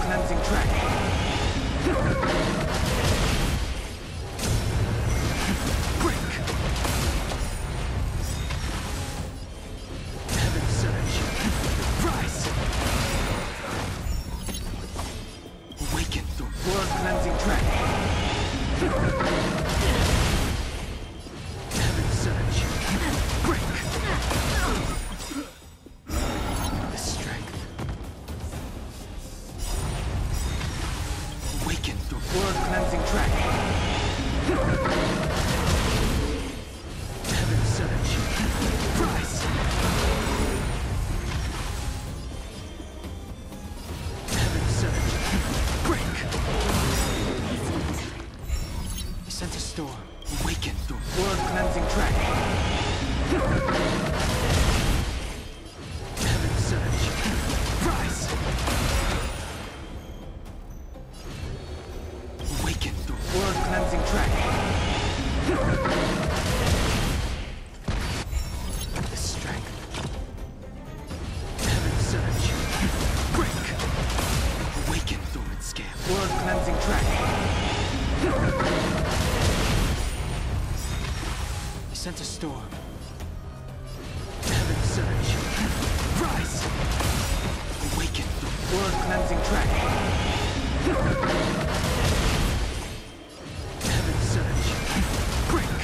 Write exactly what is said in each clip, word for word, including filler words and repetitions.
cleansing track. Break. Heaven surge. Rise. Awaken through world cleansing track. Heaven surge. Break. The strength. Awaken through world cleansing track. Heaven surge. Rise. Heaven surge. Break. The center storm. Awaken through world cleansing track. Heaven surge. Rise. Awaken through world cleansing track. The strength. Heaven surge. Break. Awaken through its scale. World cleansing track. The center storm. Heaven surge. Rise. Awaken through world cleansing track. Heaven surge. Break.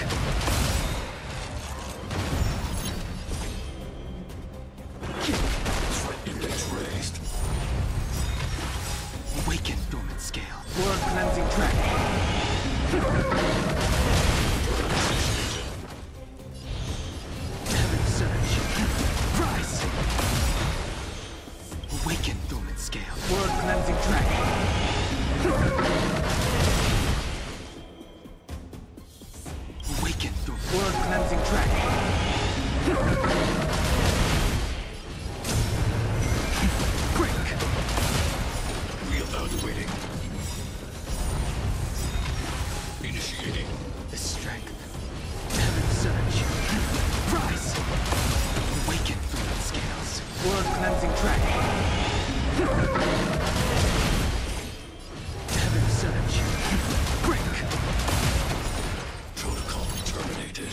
Index raised. Awaken dormant scale. World cleansing track. Heaven surge. Rise. Awaken dormant scale. World cleansing track. Awaken through world cleansing track. Break. Reevaluating. Initiating. The strength. Heaven surge. Rise. Awaken through its scales. World cleansing track. Heaven surge. Break. Protocol terminated.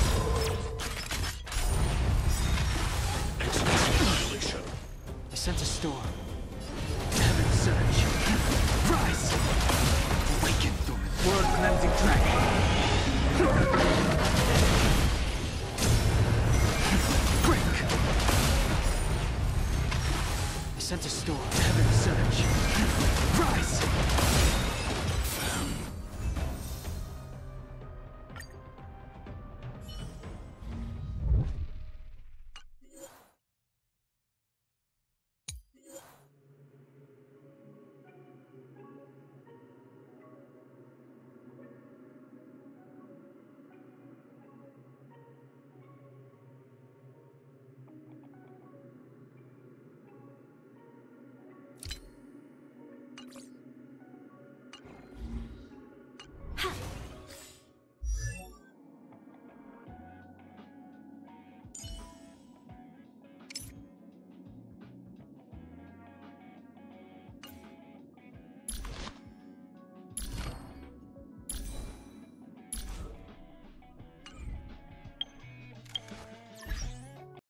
Executing annihilation. The center storm. Heaven surge. Rise. Awaken dormant. World cleansing track. Break. The center storm. Heaven surge. Rise.